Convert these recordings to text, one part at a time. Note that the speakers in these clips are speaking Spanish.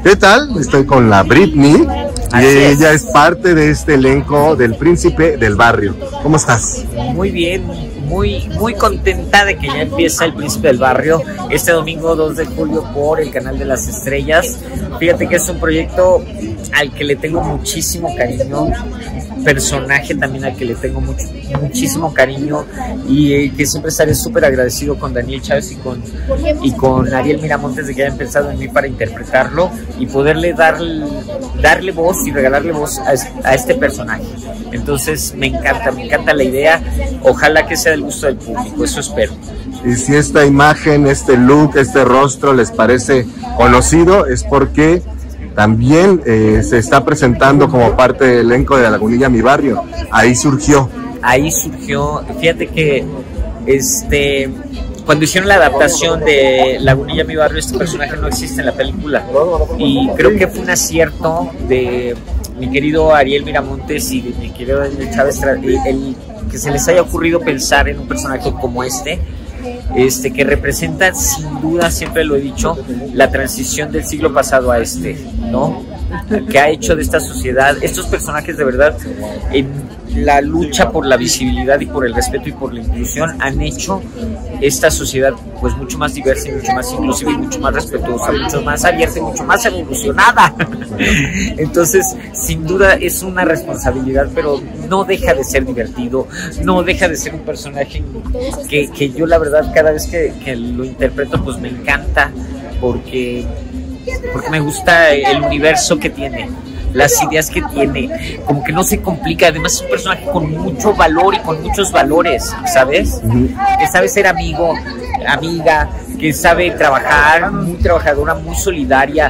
¿Qué tal? Estoy con la Britney y ella es parte de este elenco del Príncipe del Barrio. ¿Cómo estás? Muy bien, muy contenta de que ya empieza el Príncipe del Barrio este domingo 2 de julio por el Canal de las Estrellas. Fíjate que es un proyecto al que le tengo muchísimo cariño, personaje también al que le tengo muchísimo cariño, y que siempre estaré súper agradecido con Daniel Chávez y con Ariel Miramontes de que hayan pensado en mí para interpretarlo y poderle darle voz y regalarle voz a este personaje. Entonces me encanta la idea, ojalá que sea del gusto del público, eso espero. Y si esta imagen, este look, este rostro les parece conocido, es porque también se está presentando como parte del elenco de La Lagunilla Mi Barrio. Ahí surgió, fíjate que cuando hicieron la adaptación de Lagunilla Mi Barrio, este personaje no existe en la película, y creo que fue un acierto de mi querido Ariel Miramontes y de mi querido Daniel Chávez, el que se les haya ocurrido pensar en un personaje como que representa, sin duda, siempre lo he dicho, la transición del siglo pasado a ¿no? Que ha hecho de esta sociedad, estos personajes de verdad, en la lucha por la visibilidad y por el respeto y por la inclusión, han hecho esta sociedad pues mucho más diversa y mucho más inclusiva y mucho más respetuosa, mucho más abierta y mucho más evolucionada. Entonces, sin duda es una responsabilidad, pero no deja de ser divertido, no deja de ser un personaje que yo la verdad cada vez que lo interpreto pues me encanta, porque me gusta el universo que tiene, las ideas que tiene, como que no se complica. Además es un personaje con mucho valor y con muchos valores, ¿sabes? Que sabe ser amigo, amiga, que sabe trabajar, muy trabajadora, muy solidaria.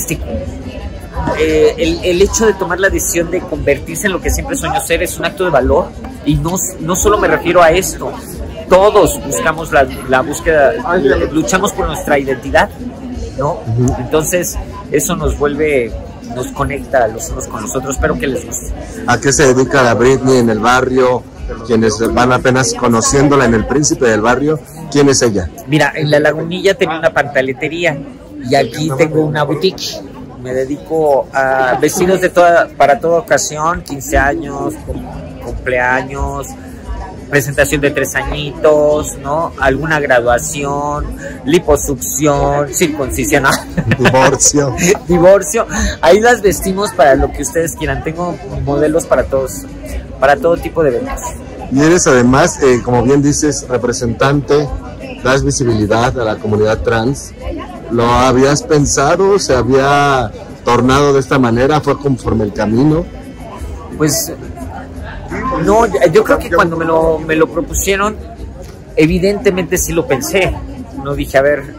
El hecho de tomar la decisión de convertirse en lo que siempre soñó ser es un acto de valor, y no solo me refiero a esto. Todos buscamos la búsqueda, luchamos por nuestra identidad, ¿no? Entonces eso nos conecta los unos con los otros. Espero que les guste. ¿A qué se dedica la Britney en el barrio? Quienes van apenas conociéndola en el Príncipe del Barrio, ¿quién es ella? Mira, en La Lagunilla tenía una pantaletería y aquí tengo una boutique. Me dedico a vestidos para toda ocasión, 15 años, cumpleaños, presentación de 3 añitos, ¿no? Alguna graduación, liposucción, circuncisión, ¿no? Divorcio. Ahí las vestimos para lo que ustedes quieran. Tengo modelos para todo tipo de eventos. Y eres además, como bien dices, representante, das visibilidad a la comunidad trans. ¿Lo habías pensado? ¿Se había tornado de esta manera? ¿Fue conforme el camino? Pues no, yo creo que cuando me lo propusieron, evidentemente sí lo pensé. No dije, a ver,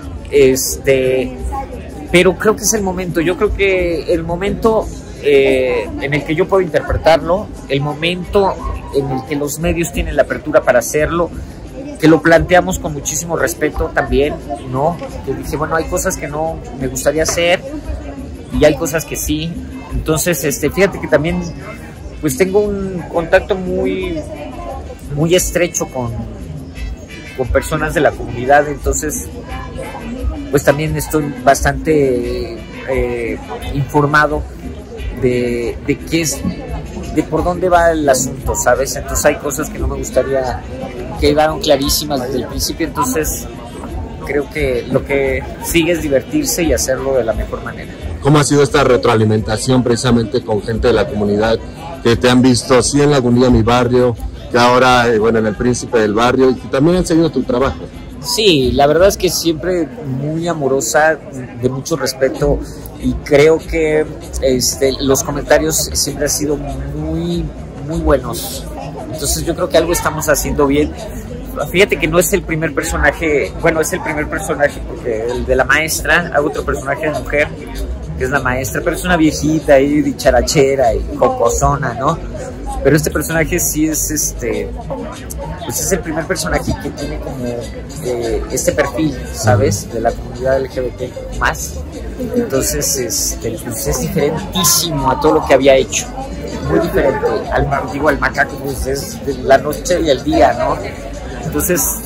pero creo que es el momento. Yo creo que el momento en el que yo puedo interpretarlo, el momento en el que los medios tienen la apertura para hacerlo, que lo planteamos con muchísimo respeto también, ¿no? Que dije, bueno, hay cosas que no me gustaría hacer y hay cosas que sí. Entonces, fíjate que también pues tengo un contacto muy estrecho con personas de la comunidad. Entonces pues también estoy bastante informado de por dónde va el asunto, ¿sabes? Entonces hay cosas que no me gustaría, que quedaron clarísimas desde el principio. Entonces creo que lo que sigue es divertirse y hacerlo de la mejor manera. ¿Cómo ha sido esta retroalimentación precisamente con gente de la comunidad que te han visto así en Lagunilla Mi Barrio, que ahora, bueno, en el Príncipe del Barrio, y que también han seguido tu trabajo? Sí, la verdad es que siempre muy amorosa, de mucho respeto, y creo que los comentarios siempre han sido muy buenos. Entonces yo creo que algo estamos haciendo bien. Fíjate que no es el primer personaje, bueno, es el primer personaje porque el de la maestra, hago otro personaje de mujer, que es la maestra, pero es una viejita ahí dicharachera y cocosona, ¿no? Pero este personaje sí es pues es el primer personaje que tiene como este perfil, ¿sabes? De la comunidad LGBT más. Entonces pues es diferentísimo a todo lo que había hecho. Muy diferente al macaco, pues es de la noche y el día, ¿no? Entonces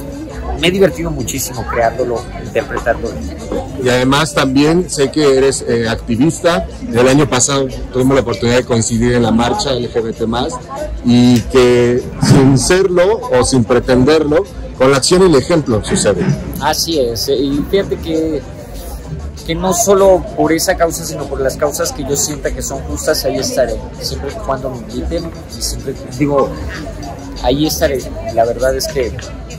me he divertido muchísimo creándolo, interpretándolo. Y además también sé que eres activista. El año pasado tuvimos la oportunidad de coincidir en la marcha LGBT+, y que sin serlo o sin pretenderlo, con la acción y el ejemplo sucede. Así es, y fíjate que no solo por esa causa, sino por las causas que yo sienta que son justas, ahí estaré, siempre y cuando me inviten, y siempre digo, ahí estaré. La verdad es que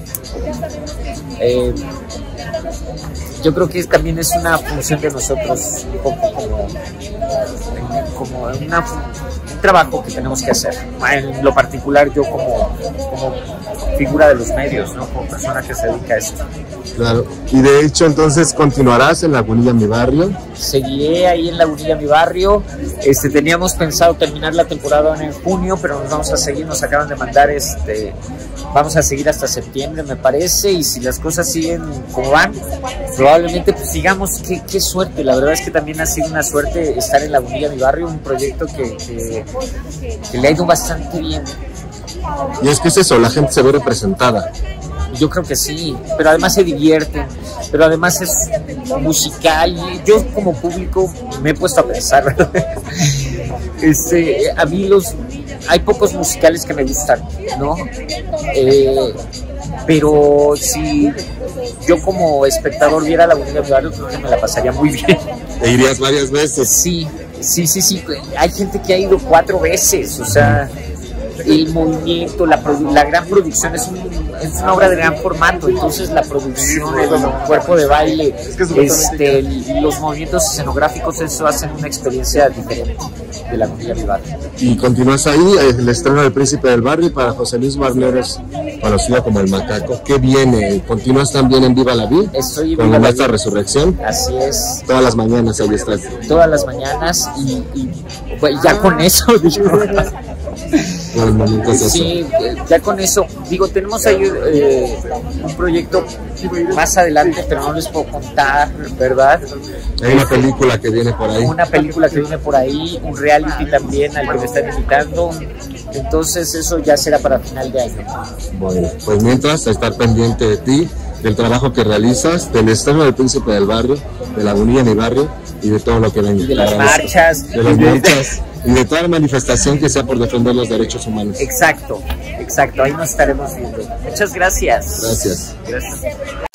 yo creo que también es una función de nosotros, un poco como un trabajo que tenemos que hacer. En lo particular, yo como figura de los medios, ¿no? Como persona que se dedica a esto. Claro, y de hecho entonces continuarás en Lagunilla Mi Barrio. Seguiré ahí en Lagunilla Mi Barrio. Teníamos pensado terminar la temporada en junio, pero nos vamos a seguir, nos acaban de mandar vamos a seguir hasta septiembre, me parece, y si las cosas siguen como van, probablemente pues sigamos. Qué suerte, la verdad es que también ha sido una suerte estar en Lagunilla Mi Barrio, un proyecto que le ha ido bastante bien. Y es que es eso, la gente se ve representada. Yo creo que sí, pero además se divierten, pero además es musical, y yo como público me he puesto a pensar, ¿verdad? A mí hay pocos musicales que me gustan, ¿no? Pero si yo como espectador viera Lagunilla Mi Barrio, creo que me la pasaría muy bien. ¿E irías varias veces? Sí. Hay gente que ha ido 4 veces, o sea, el movimiento, la gran producción es una obra de gran formato, entonces la producción, el cuerpo de baile, los movimientos escenográficos, eso hacen una experiencia diferente de Lagunilla Mi Barrio. Y continúas ahí, el estreno del Príncipe del Barrio para José Luis Barneros, conocido como El Macaco. ¿Qué viene? ¿Continúas también en Viva la Vida? Estoy en con Viva la esta Vida. Resurrección. Así es. Todas las mañanas ahí estás. Todas las mañanas y pues, ya con eso, digo. Sí, ya con eso, digo, tenemos ahí un proyecto más adelante, pero no les puedo contar, ¿verdad? Hay una película que viene por ahí. Una película que viene por ahí, un reality también al que me están invitando, entonces eso ya será para final de año. Bueno, pues mientras, a estar pendiente de ti, del trabajo que realizas, del estreno del Príncipe del Barrio, de Lagunilla Mi Barrio y de todo lo que venga. Y de las marchas. Y de toda la manifestación que sea por defender los derechos humanos. Exacto, ahí nos estaremos viendo. Muchas gracias. Gracias.